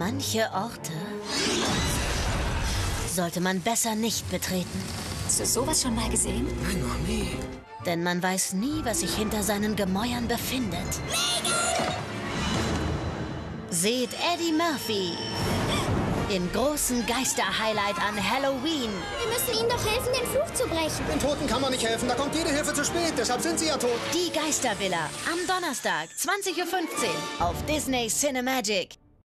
Manche Orte sollte man besser nicht betreten. Hast du sowas schon mal gesehen? Nein, noch nie. Denn man weiß nie, was sich hinter seinen Gemäuern befindet. Megan! Seht Eddie Murphy im großen Geister-Highlight an Halloween. Wir müssen ihnen doch helfen, den Fluch zu brechen. Den Toten kann man nicht helfen, da kommt jede Hilfe zu spät, deshalb sind sie ja tot. Die Geistervilla am Donnerstag, 20:15 Uhr auf Disney Cinemagic.